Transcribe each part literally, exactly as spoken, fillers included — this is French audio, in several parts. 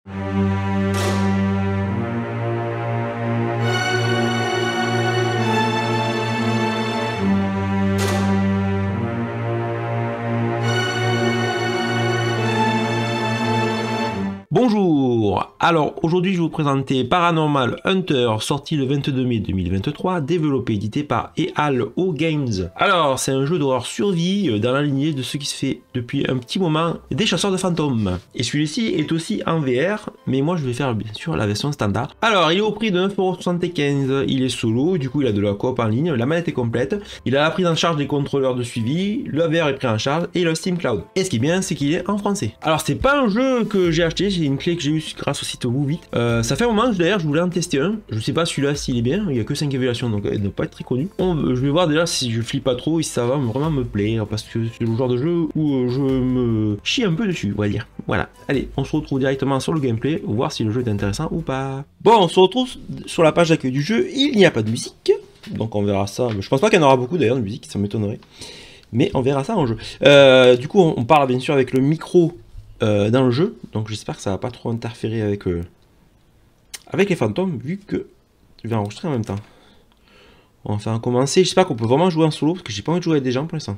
Bonjour, alors aujourd'hui je vais vous présenter Paranormal Hunter, sorti le vingt-deux mai deux mille vingt-trois, développé et édité par E A L O Games. Alors c'est un jeu d'horreur survie dans la lignée de ce qui se fait depuis un petit moment des chasseurs de fantômes. Et celui-ci est aussi en V R, mais moi je vais faire bien sûr la version standard. Alors il est au prix de neuf euros soixante-quinze, il est solo, du coup il a de la coop en ligne, la manette est complète, il a la prise en charge des contrôleurs de suivi, le V R est pris en charge et le Steam Cloud. Et ce qui est bien c'est qu'il est en français. Alors c'est pas un jeu que j'ai acheté, c'est une clé que j'ai eue grâce au site Woovit. Euh, ça fait un moment que d'ailleurs je voulais en tester un. Je sais pas celui-là s'il est bien, il y a que cinq évaluations donc il ne doit pas être très connu. Bon, je vais voir déjà si je flippe pas trop et si ça va vraiment me plaire parce que c'est le genre de jeu où je me chie un peu dessus, on va dire. Voilà, allez, on se retrouve directement sur le gameplay, voir si le jeu est intéressant ou pas. Bon, on se retrouve sur la page d'accueil du jeu, il n'y a pas de musique, donc on verra ça. Je pense pas qu'il y en aura beaucoup d'ailleurs de musique, ça m'étonnerait. Mais on verra ça en jeu. Euh, du coup, on parle bien sûr avec le micro Euh, dans le jeu, donc j'espère que ça va pas trop interférer avec euh, avec les fantômes, vu que je vais enregistrer en même temps. On va faire commencer, j'espère qu'on peut vraiment jouer en solo, parce que j'ai pas envie de jouer avec des gens pour l'instant.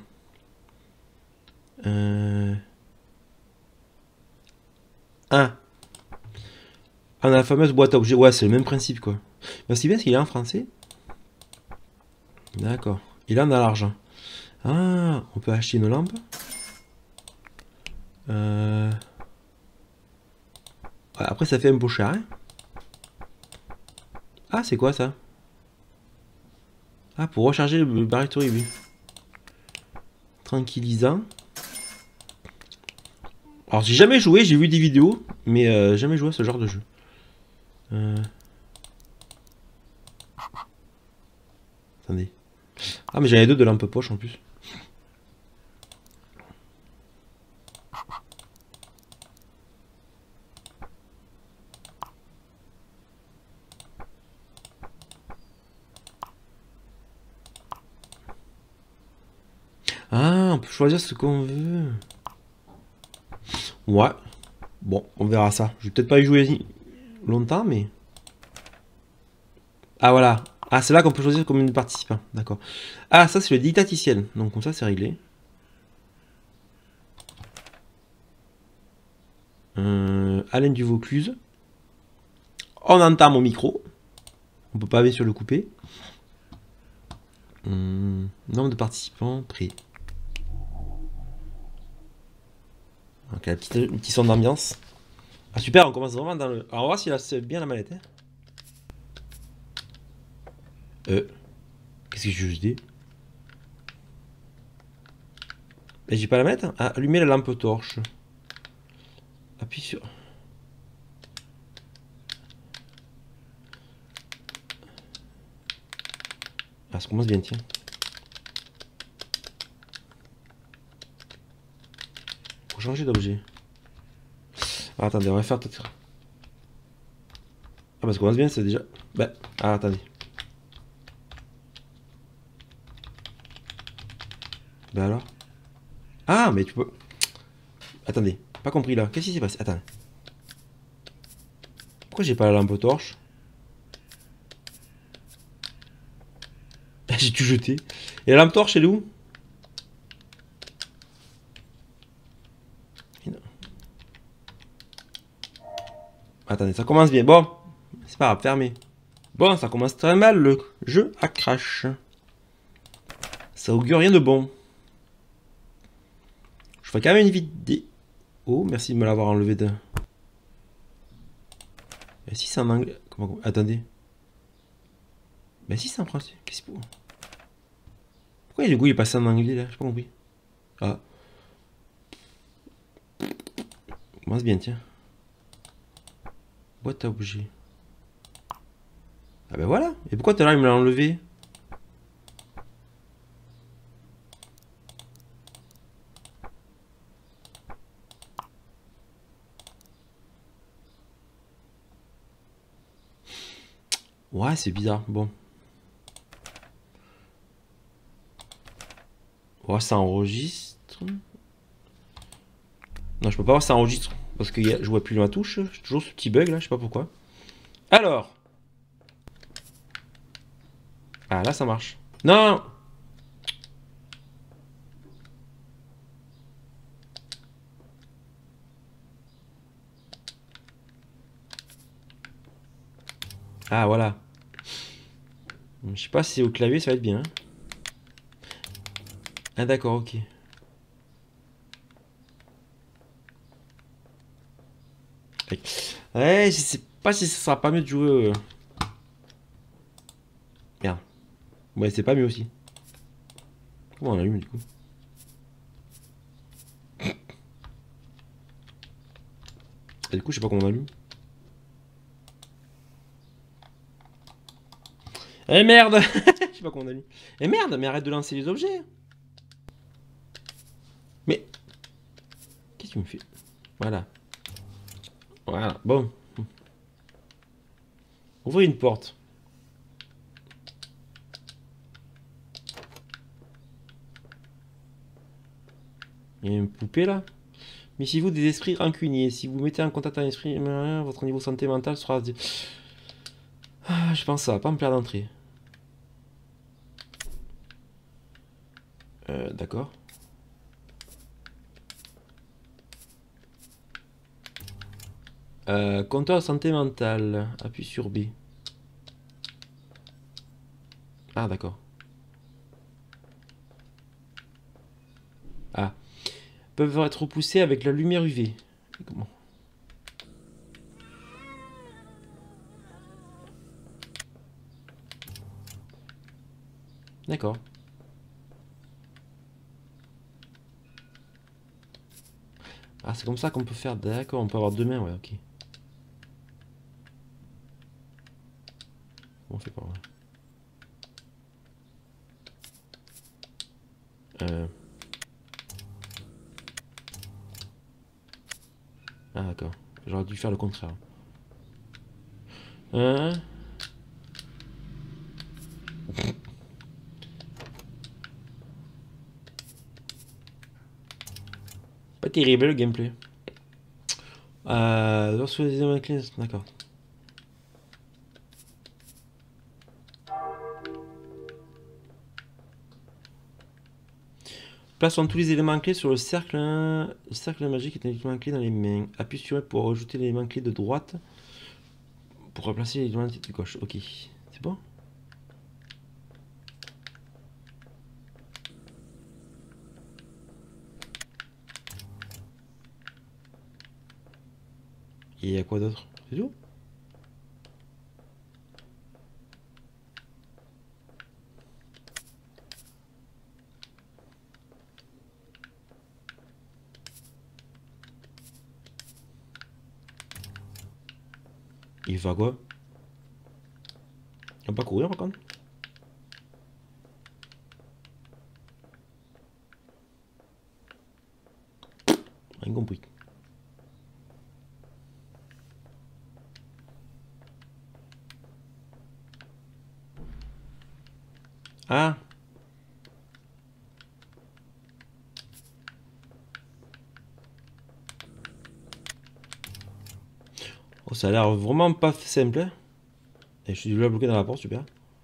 Euh... Ah. On a la fameuse boîte à objets, ouais c'est le même principe quoi. Mais c'est bien, qu'il est en français. D'accord, et là on a l'argent. Ah, on peut acheter une lampe. Euh... Ouais, après ça fait un peu cher, hein. Ah, c'est quoi ça? Ah, pour recharger le batterie, oui. Tranquillisant. Alors, j'ai jamais joué, j'ai vu des vidéos, mais euh, jamais joué à ce genre de jeu. Euh... Attendez. Ah, mais j'avais deux de lampe poche en plus. Ah, on peut choisir ce qu'on veut. Ouais. Bon, on verra ça. Je vais peut-être pas y jouer longtemps, mais... Ah, voilà. Ah, c'est là qu'on peut choisir comme une participant. D'accord. Ah, ça, c'est le dictaticien. Donc, comme ça, c'est réglé. Euh, Alain du Vaucluse. On entend mon micro. On peut pas bien sûr le couper. Hum, nombre de participants, prêt. Ok, un petit, un petit son d'ambiance. Ah super, on commence vraiment dans le... Alors on va voir s'il a bien la manette. Hein. Euh... Qu'est-ce que je dis? Mais j'ai pas la manette. Ah, allumer la lampe torche. Appuie sur... Ah, ça commence bien, tiens. Faut changer d'objet. Ah, attendez, on va faire peut-être... Ah, bah ça commence bien, c'est déjà... Bah, ah, attendez. Bah alors? Ah, mais tu peux... Attendez, pas compris là. Qu'est-ce qui s'est passé? Attends. Pourquoi j'ai pas la lampe torche? J'ai tout jeté. Et la lampe torche, elle est où? Attendez, ça commence bien. Bon, c'est pas grave, fermé. Bon, ça commence très mal, le jeu à crash. Ça augure rien de bon. Je ferai quand même une vidéo. Oh, merci de me l'avoir enlevé de... Mais si c'est en anglais... Comment... Attendez. Mais si c'est en français. Qu'est-ce que c'est pour... Pourquoi le goût il est passé en anglais là? J'ai pas compris. Ah. Commence bien, tiens. Boîte à objets. Ah ben voilà. Et pourquoi tout à l'heure il me l'a enlevé? Ouais, c'est bizarre. Bon. Ouais, ça enregistre. Non, je peux pas voir si ça enregistre. Parce que y a, je vois plus ma touche. J'ai toujours ce petit bug là, je sais pas pourquoi. Alors. Ah là ça marche. Non. Ah voilà. Je sais pas si au clavier ça va être bien. Ah d'accord, ok. Ouais, je sais pas si ça sera pas mieux de jouer. euh. Merde. Ouais, c'est pas mieux aussi. Comment on allume du coup? Et du coup, je sais pas comment on allume. Eh merde. Je sais pas comment on allume. Eh merde, mais arrête de lancer les objets. Mais qu'est-ce que tu me fais? Voilà. Voilà, bon. Ouvrez une porte. Il y a une poupée là. Mais si vous des esprits rancuniers, si vous mettez en contact un esprit, votre niveau santé mentale sera... Ah, je pense que ça va pas me plaire d'entrée. Euh, d'accord. Euh, compteur santé mentale. Appuie sur B. Ah, d'accord. Ah. Peuvent être repoussés avec la lumière U V. Comment? D'accord. Ah, c'est comme ça qu'on peut faire. D'accord, on peut avoir deux mains, ouais, ok. On fait pas, ouais. Euh... Ah, d'accord. J'aurais dû faire le contraire. Hein? Pas terrible le gameplay. Euh, lorsque les hommes clés, d'accord. Plaçons tous les éléments clés sur le cercle. Le cercle magique est un élément clé dans les mains. Appuie sur elle pour ajouter l'élément clé de droite. Pour remplacer l'élément de gauche. Ok. C'est bon? Et il y a quoi d'autre? C'est tout? Il va quoi? Il va pas courir par contre? Rien compris. Ah! Oh, ça a l'air vraiment pas simple. Hein. Et je suis déjà bloqué dans la porte, super.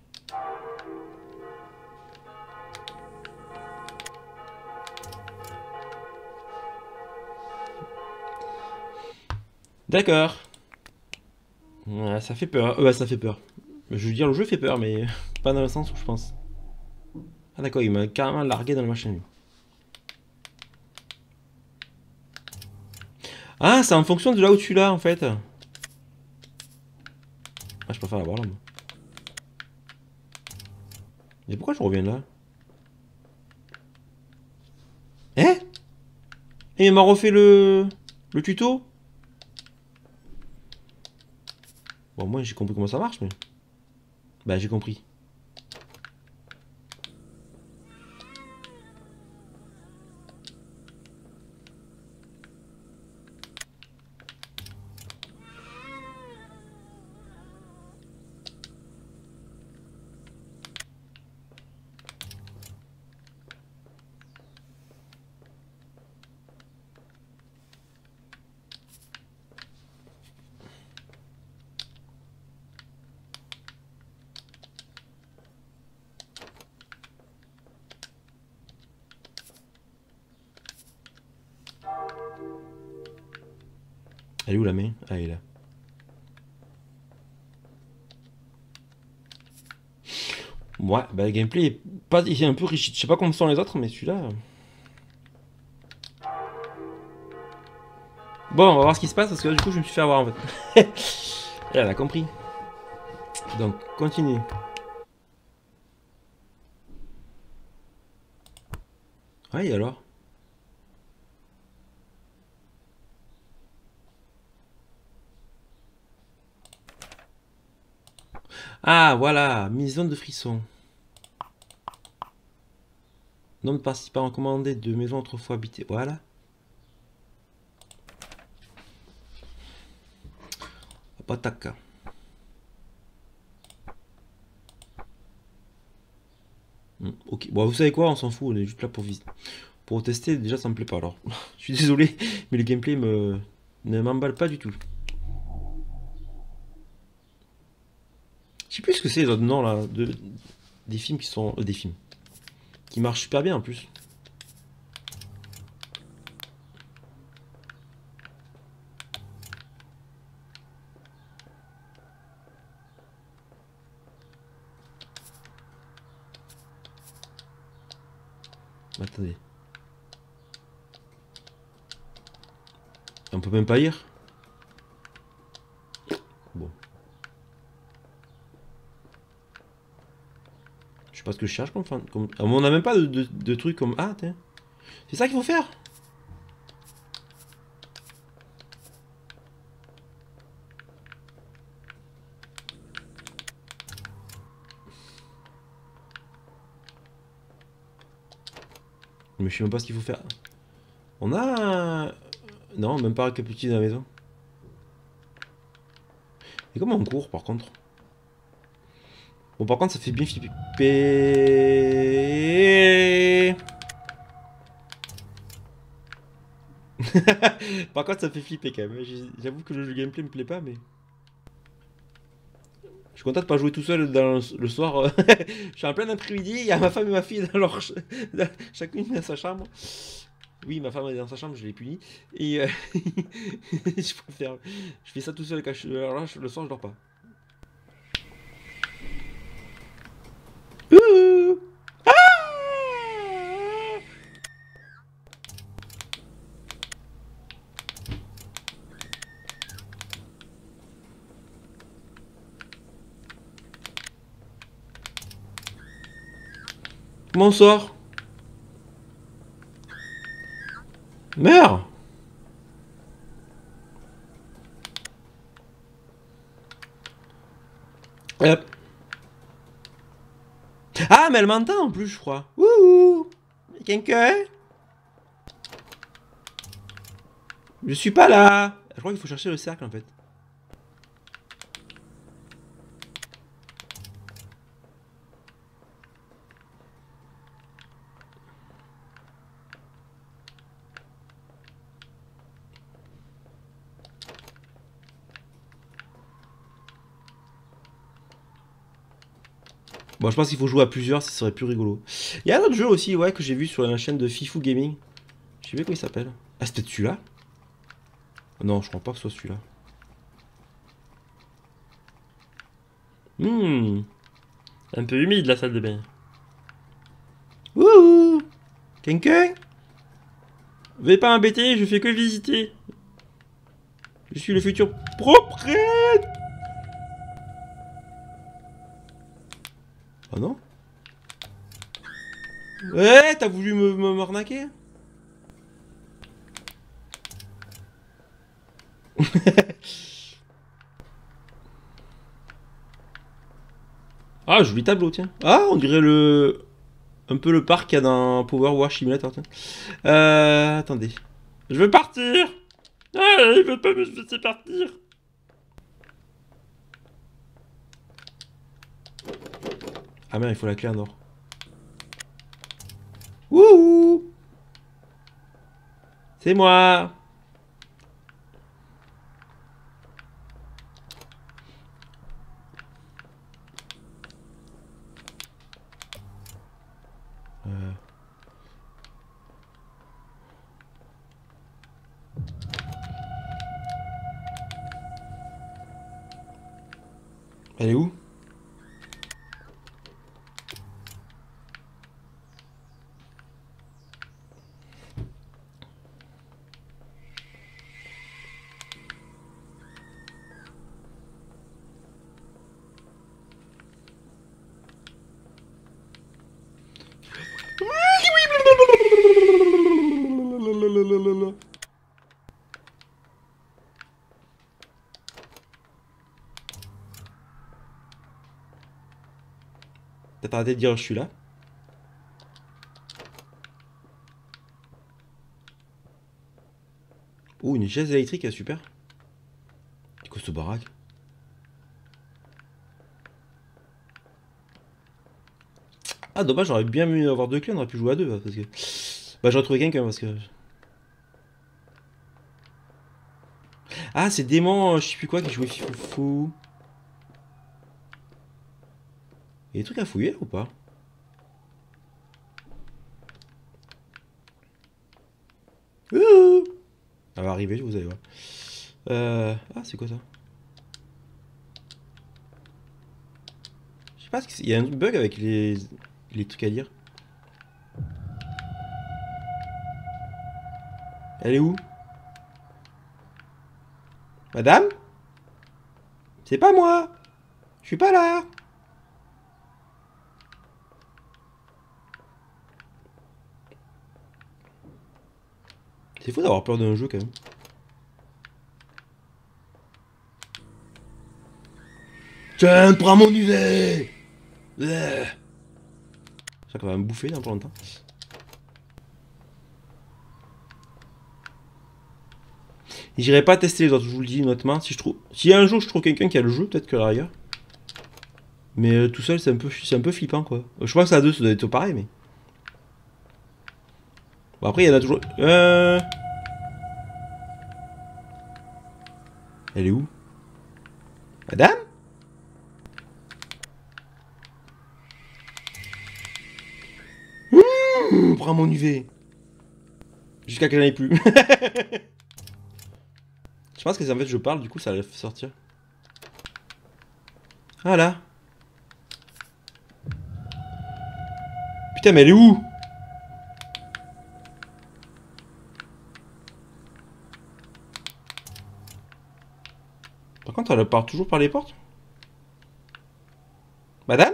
D'accord. Ouais, ça fait peur. Euh, ouais, ça fait peur. Je veux dire, le jeu fait peur, mais pas dans le sens où je pense. Ah d'accord, il m'a carrément largué dans le machin, lui. Ah, c'est en fonction de là où tu l'as, en fait. Ah, je préfère l'avoir là, moi. Mais pourquoi je reviens là? Hein? Et il m'a refait le... le tuto? Bon, moi, j'ai compris comment ça marche, mais... Bah, j'ai compris. Elle est où la main? Ah, elle est là. Ouais, bah le gameplay est, pas, il est un peu rigide. Je sais pas comment sont les autres, mais celui-là... Bon, on va voir ce qui se passe, parce que là, du coup, je me suis fait avoir, en fait. Et elle a compris. Donc, continue. Ouais, et alors? Ah, voilà, maison de frisson. Nombre de participants recommandés de maisons autrefois habitées. Voilà. Pataka. Hmm, ok, bon, vous savez quoi, on s'en fout, on est juste là pour visiter. Pour tester, déjà, ça me plaît pas, alors. Je suis désolé, mais le gameplay me... ne m'emballe pas du tout. Je sais plus ce que c'est les autres noms, là, de... des films qui sont... euh, des films. Qui marchent super bien, en plus. Attendez. On peut même pas lire. Bon. Je sais pas ce que je cherche comme... Fin... comme... Ah, on a même pas de, de, de trucs comme... Ah, tiens. C'est ça qu'il faut faire. Mais je sais même pas ce qu'il faut faire. On a... un- Non, même pas récapitulé dans la maison. Et comment on court, par contre? Bon, par contre, ça fait bien flipper. Par contre, ça fait flipper quand même. J'avoue que le gameplay me plaît pas, mais... Je suis content de pas jouer tout seul dans le, le soir. Je suis en plein après-midi, il y a ma femme et ma fille dans leur... ch- dans- chacune dans sa chambre. Oui, ma femme est dans sa chambre, je l'ai punie. Et euh, je préfère... Je fais ça tout seul quand je... Alors là, je- le soir, je dors pas. Ouh. Comment on sort? Meurs! Hop. Ah, mais elle m'entend en plus, je crois. Wouhou! Quelqu'un? Je suis pas là! Je crois qu'il faut chercher le cercle en fait. Bon, je pense qu'il faut jouer à plusieurs, ça serait plus rigolo. Il y a un autre jeu aussi, ouais, que j'ai vu sur la chaîne de Fifou Gaming. Je sais pas comment il s'appelle. Ah, c'était celui-là? Non, je crois pas que ce soit celui-là. Hmm. Un peu humide la salle de bain. Wouhou! Quelqu'un? Veuillez pas m'embêter, je fais que visiter. Je suis le futur propriétaire. Oh non? Ouais, t'as voulu me me- m'arnaquer? Ah, joli tableau, tiens. Ah, on dirait le... Un peu le parc qu'il y a dans Power Wash Simulator, tiens. Euh... Attendez. Je veux partir! Ah, il veut pas me laisser partir! Ah merde, il faut la clé en or. Wouhou! C'est moi! Euh... Elle est où? T'as arrêté de dire je suis là. Oh, une chaise électrique, super. C'est quoi ce baraque? Ah, dommage, j'aurais bien aimé avoir deux clés, on aurait pu jouer à deux. Parce que... Bah, j'aurais trouvé quelqu'un parce que. Ah, c'est démon, je sais plus quoi qui jouait fou. Il y a des trucs à fouiller ou pas? Ouh, elle va arriver, vous allez voir. Euh... Ah, c'est quoi ça? Je sais pas, il y a un bug avec les, les trucs à lire. Elle est où? Madame? C'est pas moi! Je suis pas là! C'est fou d'avoir peur d'un jeu quand même. Tiens, prends mon U V! Je crois qu'on va me bouffer dans pas longtemps. J'irai pas tester les autres, je vous le dis honnêtement. Si je trouve, si un jour je trouve quelqu'un qui a le jeu, peut-être que la rigueur. Mais euh, tout seul, c'est un peu, c'est un peu flippant quoi. Je pense que ça à deux, ça doit être pareil, mais. Bon après, il y en a toujours. Euh... Elle est où? Madame? Mmh, prends mon U V. Jusqu'à qu'elle n'en ait plus. Je pense que c'est en fait je parle, du coup ça va sortir. Ah là. Putain, mais elle est où? Par contre, elle part toujours par les portes. Madame?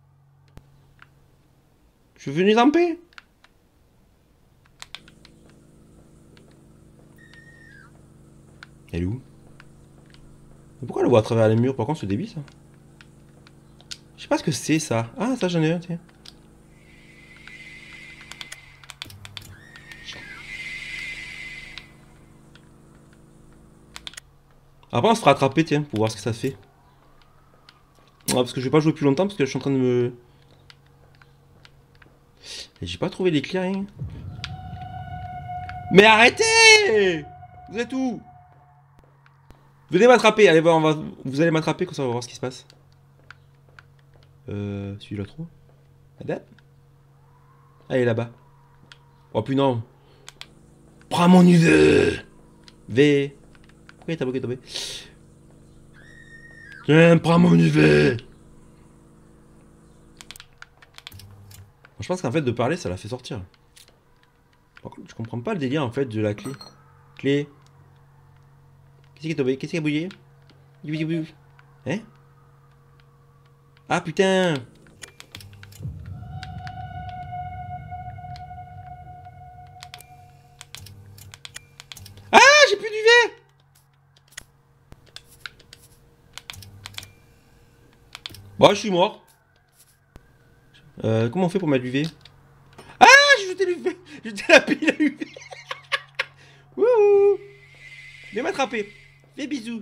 Je suis venu en paix. Elle est où? Mais pourquoi elle voit à travers les murs? Par contre, c'est débile ça. Je sais pas ce que c'est ça. Ah, ça j'en ai un, tiens. Après, on se fera attraper, tiens, pour voir ce que ça fait. Ah, parce que je vais pas jouer plus longtemps parce que je suis en train de me. Et j'ai pas trouvé les clés, rien. Mais arrêtez! Vous êtes où? Venez m'attraper, allez voir, on va... vous allez m'attraper, comme ça on va voir ce qui se passe. Euh... Celui-là trop. Madame? Ah, elle est là-bas. Oh putain, non. Prends mon U V! V. Pourquoi il t'a bloqué tombé? Tiens, prends mon U V! Je pense qu'en fait, de parler, ça l'a fait sortir. Par contre, je comprends pas le délire en fait de la clé. Clé. Qu'est-ce qui est tombé? Qu'est-ce qui a bouillé? Hein? Ah putain! Ah, j'ai plus d'U V! Bon, je suis mort. Euh, comment on fait pour mettre l'U V? Ah, j'ai jeté l'U V! J'ai jeté la pile à U V! Wouhou! Viens m'attraper! Fais bisous!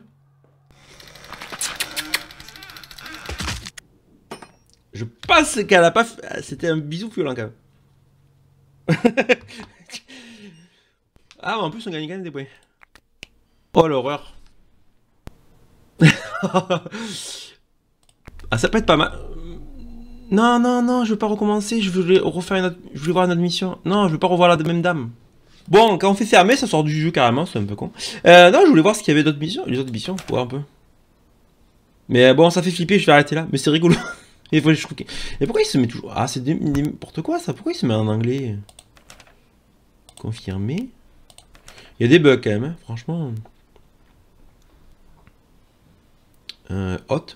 Je pense qu'elle a pas fait... C'était un bisou violent quand même. Ah, en plus on gagne quand même des points. Oh l'horreur. Ah, ça peut être pas mal. Non, non, non, je veux pas recommencer. Je voulais refaire une autre... Je voulais voir une autre mission. Non, je veux pas revoir la même dame. Bon, quand on fait fermer, ça sort du jeu carrément, c'est un peu con. Euh, non, je voulais voir ce qu'il y avait d'autres missions. Les autres missions, pour voir un peu. Mais bon, ça fait flipper, je vais arrêter là. Mais c'est rigolo. Il faut les choquer. Et pourquoi il se met toujours... Ah, c'est n'importe quoi ça. Pourquoi il se met en anglais? Confirmé. Il y a des bugs quand même, hein, franchement. Euh, hot.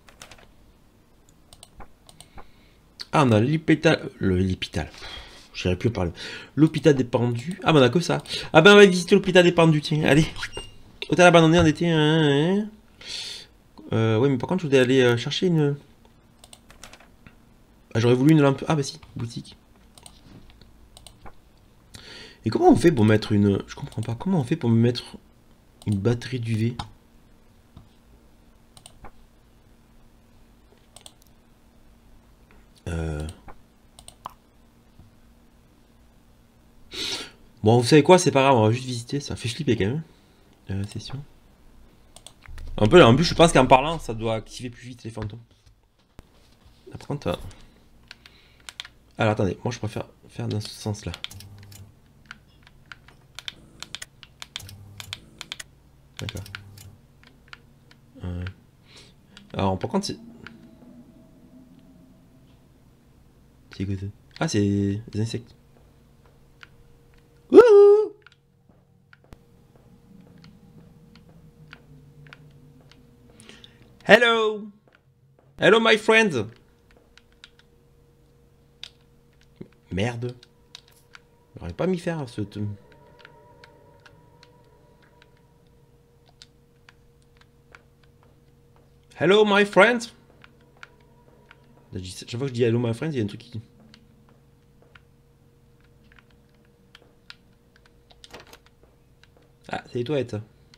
Ah, on a l'hôpital. L'hôpital. J'irai plus parler. L'hôpital des pendus. Ah, ben on a que ça. Ah, ben on va visiter l'hôpital des pendus, tiens. Allez. Hôtel abandonné en été. Hein, hein. Euh, ouais, mais par contre, je voulais aller euh, chercher une. Ah, j'aurais voulu une lampe. Ah, bah si, boutique. Et comment on fait pour mettre une... Je comprends pas. Comment on fait pour me mettre une batterie d'U V? Euh... Bon, vous savez quoi? C'est pas grave, on va juste visiter. Ça fait flipper quand même. Euh, session. Un peu, en plus, je pense qu'en parlant, ça doit activer plus vite les fantômes. Ah, par contre... Euh... Alors, attendez. Moi, je préfère faire dans ce sens-là. D'accord. Euh... Alors, par contre, c'est... C'est quoi ça? Ah, c'est des insectes. Wouhou! Hello! Hello, my friends! Merde. J'aurais pas m'y faire ce... Hello, my friends! Chaque fois que je dis hello, my friends, il y a un truc qui... Ah, c'est les toilettes.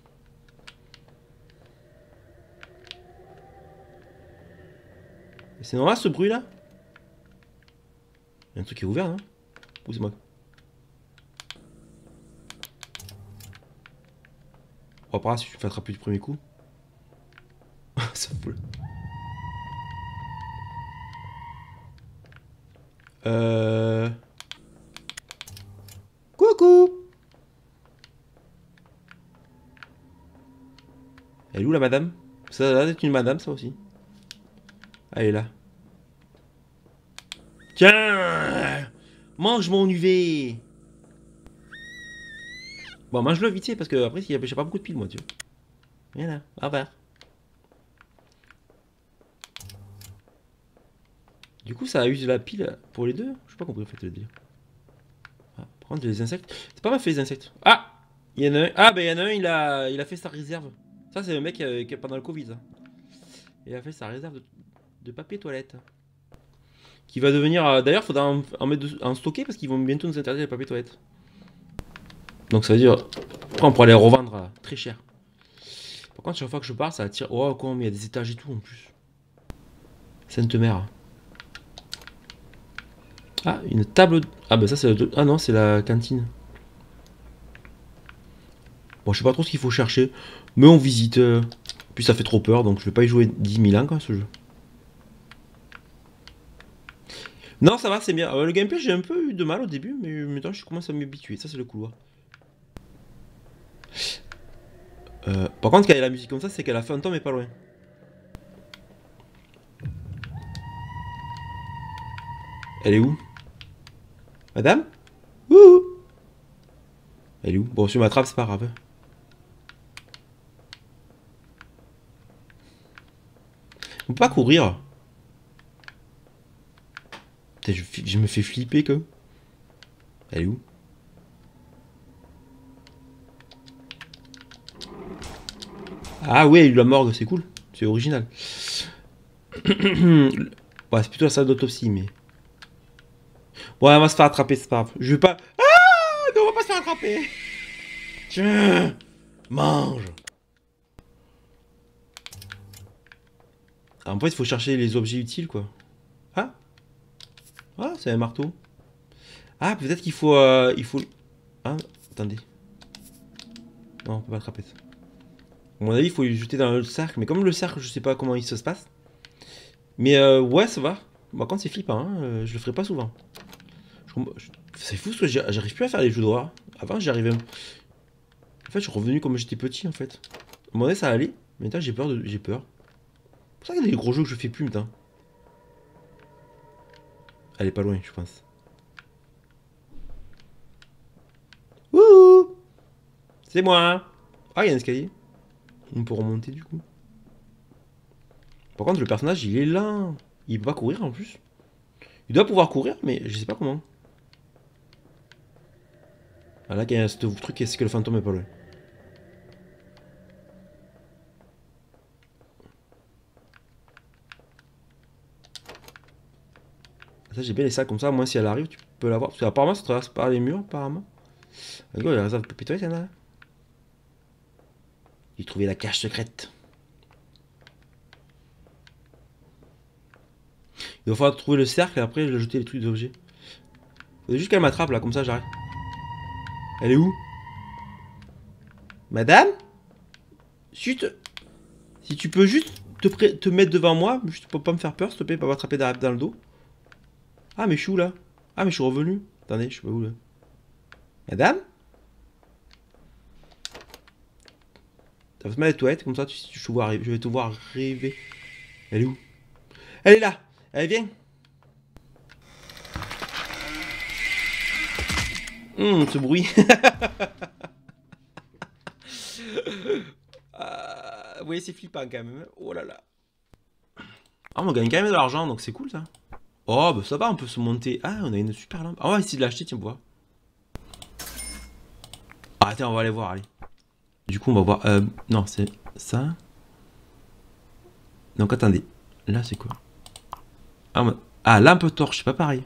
C'est normal ce bruit là? Il y a un truc qui est ouvert, non? Ou c'est moi? On va pas si je me fais attraper du premier coup. Ça fout. Euh... Coucou! Elle est où la madame? Ça va être une madame ça aussi. Elle est là. Tiens! Mange mon U V! Bon, mange-le vite fait parce que après, j'ai pas beaucoup de piles moi, tu vois. Voilà, au revoir. Du coup, ça a usé la pile pour les deux? Je sais pas compris en fait le dire. Ah, prendre les insectes. C'est pas mal fait les insectes. Ah! Il y en a un. Ah, ben il y en a un, il a, il a fait sa réserve. Ça, c'est le mec euh, qui, pendant le Covid. Ça. Il a fait sa réserve de, de papier toilette. Qui va devenir. Euh, D'ailleurs, il faudra en, en, mettre de, en stocker parce qu'ils vont bientôt nous interdire les papiers toilette. Donc ça veut dire. Après, on pourra les revendre euh, très cher. Par contre, chaque fois que je pars, ça attire. Oh, quoi, mais il y a des étages et tout en plus. Sainte Mère. Ah, une table. Ah, bah ça, c'est. Ah non, c'est la cantine. Bon, je sais pas trop ce qu'il faut chercher. Mais on visite. Euh... Puis ça fait trop peur, donc je vais pas y jouer dix mille ans, quoi, ce jeu. Non, ça va, c'est bien. Euh, le gameplay, j'ai un peu eu de mal au début, mais maintenant, je commence à m'habituer. Ça, c'est le couloir. Euh, par contre, quand il y a la musique comme ça, c'est qu'elle a fait un temps, mais pas loin. Elle est où? Madame? Ouh! Elle est où? Bon, si je m'attrape, c'est pas grave. On peut pas courir. Putain, je, je me fais flipper, quoi. Elle est où? Ah ouais, la morgue, c'est cool. C'est original. Ouais, c'est plutôt la salle d'autopsie, mais... Ouais, on va se faire attraper, c'est pas grave. Je vais pas... Ah non, on va pas se faire attraper. Tiens, mange. En fait, il faut chercher les objets utiles, quoi. Ah. Ah, c'est un marteau. Ah, peut-être qu'il faut... Euh, il faut... Ah, attendez. Non, on peut pas attraper ça. À mon avis, il faut les jeter dans le cercle. Mais comme le cercle, je sais pas comment il se passe. Mais euh, ouais, ça va. Par contre, c'est flippant. Hein. Euh, je le ferai pas souvent. C'est fou parce que j'arrive plus à faire les jeux d'horreur. Avant, j'y arrivais. En fait, je suis revenu comme j'étais petit, en fait. À un moment donné, ça allait. Mais maintenant, j'ai peur. De... J'ai peur. pour ça qu'il y a des gros jeux que je fais plus, putain. Elle est pas loin, je pense. Wouhou! C'est moi! Ah, il y a un escalier. On peut remonter du coup. Par contre, le personnage, il est là. Il peut pas courir en plus. Il doit pouvoir courir, mais je sais pas comment. Ah là, il y a ce truc, c'est que le fantôme est pas loin. Ça, j'ai bien les sacs comme ça. Moi, si elle arrive, tu peux l'avoir. Parce qu'apparemment, ça traverse par les murs, apparemment. Regarde, il y a la réserve de Pépito, il y en a. J'ai trouvé la cache secrète. Il va falloir trouver le cercle et après, je vais jeter les trucs d'objets. Faut juste qu'elle m'attrape là, comme ça, j'arrête. Elle est où? Madame? Chut. Si tu peux juste te, te mettre devant moi, juste pour pas me faire peur, s'il te plaît, pas m'attraper dans le dos. Ah, mais je suis où là? Ah, mais je suis revenu. Attendez, je sais pas où là. Madame? T'as fait mal les toilettes, comme ça, tu, tu, je, vois, je vais te voir rêver. Elle est où? Elle est là. Elle vient. Hum, ce bruit. euh, oui, c'est flippant quand même. Oh là là. Ah, on gagne quand même de l'argent, donc c'est cool ça. Oh, bah ça va, on peut se monter. Ah, on a une super lampe. Ah, on va essayer de l'acheter, tiens, pour voir. Ah, tiens, on va aller voir, allez. Du coup, on va voir. Euh, non, c'est ça. Donc, attendez. Là, c'est quoi? Ah, on... ah, lampe torche, c'est pas pareil.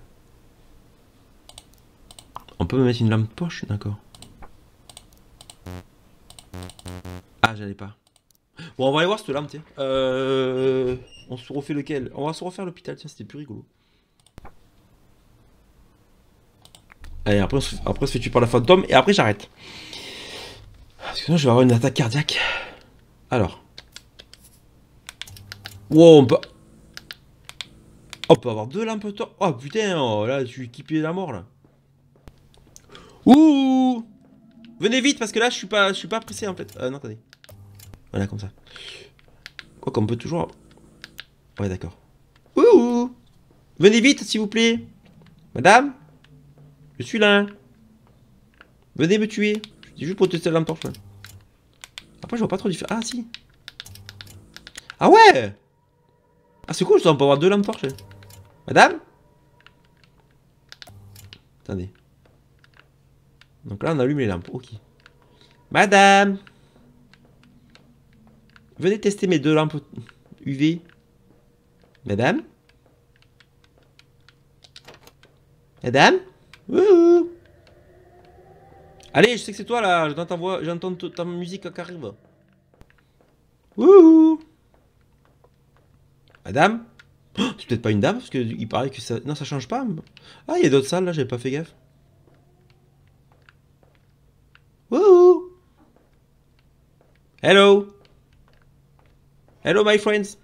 On peut me mettre une lampe poche, d'accord. Ah, j'allais pas. Bon, on va aller voir cette lampe, tiens. Euh... On se refait lequel? On va se refaire l'hôpital, tiens, c'était plus rigolo. Allez, après on, se... après on se fait tuer par la fantôme et après j'arrête. Parce que sinon je vais avoir une attaque cardiaque. Alors. Wow, on peut... Oh, on peut avoir deux lampes torches. Oh putain, oh, là je suis équipé de la mort là. Ouh! Venez vite parce que là je suis pas, je suis pas pressé en fait. Euh, non, attendez. Voilà, comme ça. Quoi qu'on peut toujours... Ouais, d'accord. Ouh! Venez vite s'il vous plaît. Madame? Je suis là. Venez me tuer. Je dis juste pour tester la lampe torche là. Après je vois pas trop différent. Ah si. Ah ouais! Ah c'est cool ça, on peut avoir deux lampes torches. Madame? Attendez. Donc là on allume les lampes, ok. Madame! Venez tester mes deux lampes U V. Madame? Madame? Wouhou! Allez, je sais que c'est toi là, j'entends ta voix, j'entends ta musique qui arrive. Wouhou! Madame? Oh, c'est peut-être pas une dame, parce qu'il paraît que ça... Non, ça change pas. Ah, il y a d'autres salles là, j'avais pas fait gaffe. Wouhou! Hello! Hello my friends!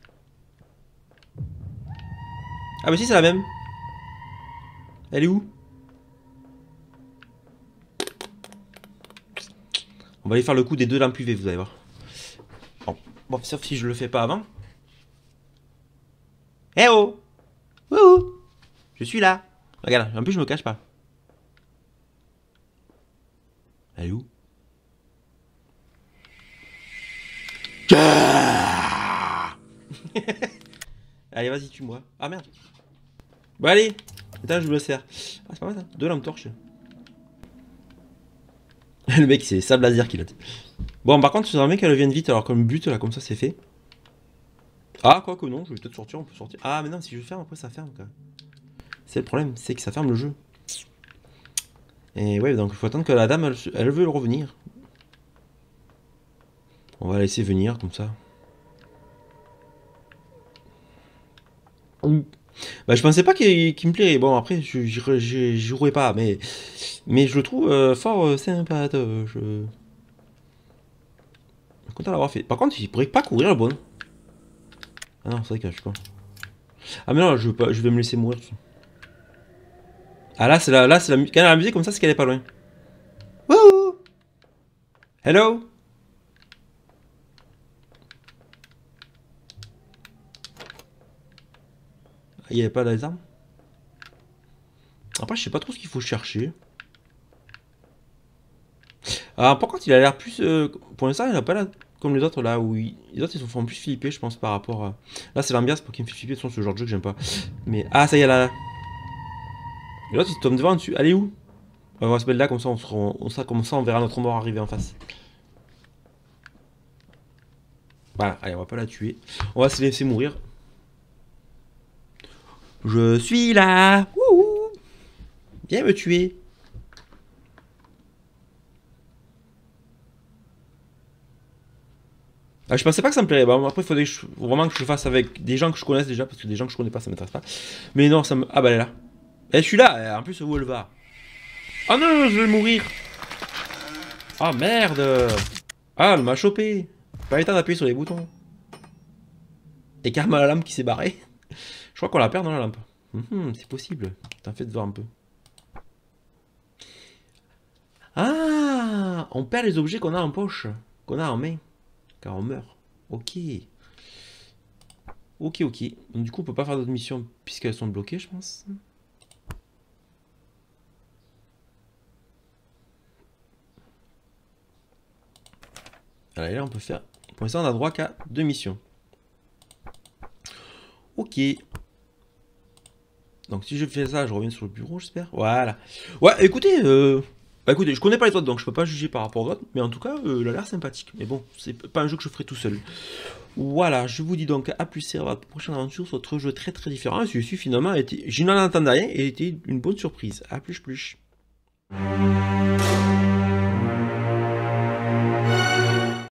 Ah bah si, c'est la même. Elle est où? On va aller faire le coup des deux lampes U V, vous allez voir. Bon, bon sauf si je le fais pas avant. Eh oh! Wouhou! Je suis là. Regarde, en plus je me cache pas. Elle est où? Allez, vas-y, tue-moi. Ah merde. Bon, allez. Attends, je me le sers. Ah, c'est pas mal ça. Deux lampes torches. Le mec, c'est sable laser qui l'a dit. Bon, par contre, j'aimerais bien qu'elle vienne vite. Alors, comme but, là, comme ça, c'est fait. Ah, quoi que non, je vais peut-être sortir, on peut sortir. Ah, mais non, si je ferme, après, ça ferme, quoi. C'est le problème, c'est que ça ferme le jeu. Et ouais, donc il faut attendre que la dame, elle, elle veut revenir. On va la laisser venir, comme ça. Bah, je pensais pas qu'il qu me plairait. Bon, après, je jouerai pas, mais, mais je le trouve euh, fort euh, sympa. Euh, je... je suis content d'avoir fait. Par contre, il pourrait pas courir le bon. Ah non, c'est vrai que je suis pas. Ah, mais non, je, veux pas, je vais me laisser mourir. Ah, là, c'est la, là, c'est la, quand elle a la musique comme ça, c'est qu'elle est pas loin. Wouhou! Hello! Il n'y avait pas les armes. Après, je sais pas trop ce qu'il faut chercher. Alors, par contre, il a l'air plus... Euh, pour l'instant, il n'a pas l'air comme les autres, là, où il... les autres, ils se font plus flipper, je pense, par rapport à... Là, c'est l'ambiance pour qu'il me fait flipper, de toute façon, ce genre de jeu que j'aime pas. Mais... Ah, ça y est, là. Et l'autre, il tombe devant, dessus. Allez, où? On va se mettre là, comme ça, on, sera... on sera comme ça, on verra notre mort arriver en face. Voilà, allez, on va pas la tuer. On va se laisser mourir. Je suis là. Wouhou. Viens me tuer. Ah, je pensais pas que ça me plairait. Bon, après, il faudrait que je... vraiment que je le fasse avec des gens que je connaisse déjà, parce que des gens que je connais pas, ça m'intéresse pas. Mais non, ça me... Ah bah elle est là. Eh, je suis là. En plus, où elle va? Oh non, je vais mourir. Oh merde. Ah, elle m'a chopé. Pas le temps d'appuyer sur les boutons. Et carrément la lampe qui s'est barrée. Je crois qu'on la perd dans la lampe. Mmh, c'est possible. T'en fais de voir un peu. Ah, on perd les objets qu'on a en poche, qu'on a en main, car on meurt. Ok. Ok, ok. Donc, du coup, on peut pas faire d'autres missions puisqu'elles sont bloquées, je pense. Alors là, on peut faire... Pour l'instant, on a droit qu'à deux missions. Ok. Donc si je fais ça, je reviens sur le bureau, j'espère. Voilà. Ouais, écoutez, euh... bah écoutez, je connais pas les autres, donc je peux pas juger par rapport aux autres, mais en tout cas, euh, il a l'air sympathique. Mais bon, c'est pas un jeu que je ferai tout seul. Voilà, je vous dis donc à plus sur votre prochaine aventure sur autre jeu très très différent. Celui-ci finalement a été, je n'en entendais rien et était une bonne surprise. À plus plus.